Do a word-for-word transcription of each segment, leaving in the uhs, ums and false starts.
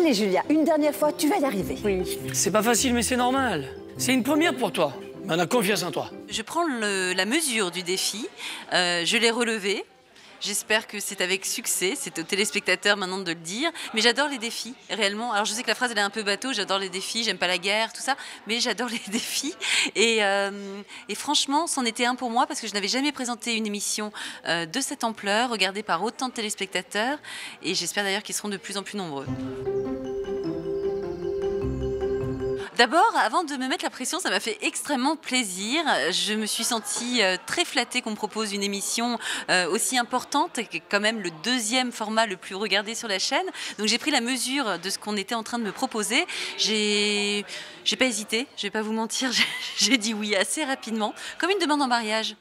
Allez, Julia, une dernière fois, tu vas y arriver. Oui. C'est pas facile, mais c'est normal. C'est une première pour toi. Mais on a confiance en toi. Je prends le, la mesure du défi, euh, je l'ai relevé. J'espère que c'est avec succès, c'est aux téléspectateurs maintenant de le dire. Mais j'adore les défis, réellement. Alors je sais que la phrase elle est un peu bateau, j'adore les défis, j'aime pas la guerre, tout ça. Mais j'adore les défis. Et, euh, et franchement, c'en était un pour moi parce que je n'avais jamais présenté une émission euh, de cette ampleur, regardée par autant de téléspectateurs. Et j'espère d'ailleurs qu'ils seront de plus en plus nombreux. D'abord, avant de me mettre la pression, ça m'a fait extrêmement plaisir. Je me suis sentie euh, très flattée qu'on me propose une émission euh, aussi importante, qui est quand même le deuxième format le plus regardé sur la chaîne. Donc j'ai pris la mesure de ce qu'on était en train de me proposer. J'ai, j'ai pas hésité, je vais pas vous mentir, j'ai dit oui assez rapidement, comme une demande en mariage.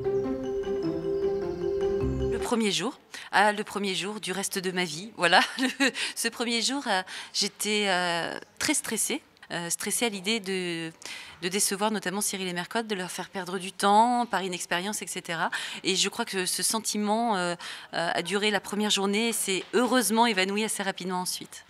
Le premier jour, ah, le premier jour du reste de ma vie, voilà. Le, ce premier jour, euh, j'étais euh, très stressée. Euh, stressée à l'idée de, de décevoir notamment Cyril et Mercotte, de leur faire perdre du temps par inexpérience, et cetera. Et je crois que ce sentiment euh, euh, a duré la première journée et s'est heureusement évanoui assez rapidement ensuite.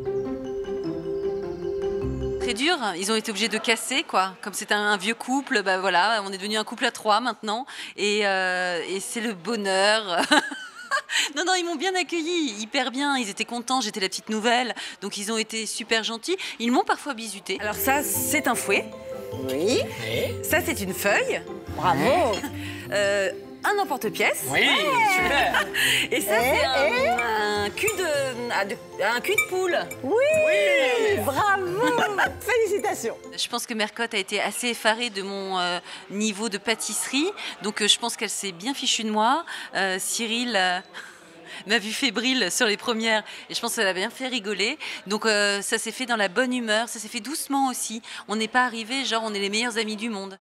Très dur, ils ont été obligés de casser, quoi. Comme c'est un, un vieux couple, bah voilà, on est devenu un couple à trois maintenant. Et, euh, et c'est le bonheur. Non, non, ils m'ont bien accueilli, hyper bien, ils étaient contents, j'étais la petite nouvelle, donc ils ont été super gentils. Ils m'ont parfois bisuté. Alors ça, c'est un fouet. Oui. Ça, c'est une feuille. Bravo. Euh, un emporte-pièce. Oui, ouais. Super. Et ça, Et, c'est un, et un cul de, ah, de- un cul de poule. Oui, Oui. bravo. Félicitations. Je pense que Mercotte a été assez effarée de mon euh, niveau de pâtisserie, donc euh, je pense qu'elle s'est bien fichue de moi. Euh, Cyril euh, m'a vu fébrile sur les premières et je pense qu'elle a bien fait rigoler. Donc euh, ça s'est fait dans la bonne humeur, ça s'est fait doucement aussi. On n'est pas arrivé genre on est les meilleurs amis du monde.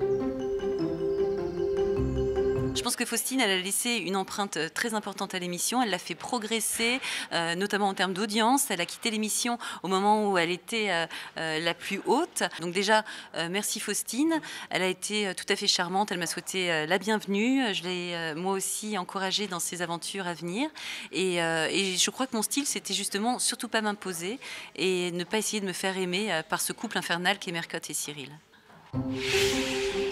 Je pense que Faustine, elle a laissé une empreinte très importante à l'émission. Elle l'a fait progresser, euh, notamment en termes d'audience. Elle a quitté l'émission au moment où elle était euh, euh, la plus haute. Donc déjà, euh, merci Faustine. Elle a été euh, tout à fait charmante. Elle m'a souhaité euh, la bienvenue. Je l'ai euh, moi aussi encouragée dans ses aventures à venir. Et, euh, et je crois que mon style, c'était justement surtout pas m'imposer et ne pas essayer de me faire aimer euh, par ce couple infernal qu'est Mercotte et Cyril.